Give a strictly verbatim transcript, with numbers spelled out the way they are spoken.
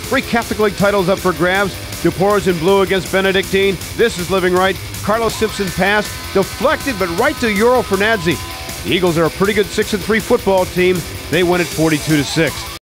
Three Catholic League titles up for grabs. DePores in blue against Benedictine. This is living right. Carlos Simpson pass, deflected, but right to Euro Fernandzi. The Eagles are a pretty good six and three football team. They win it forty-two to six.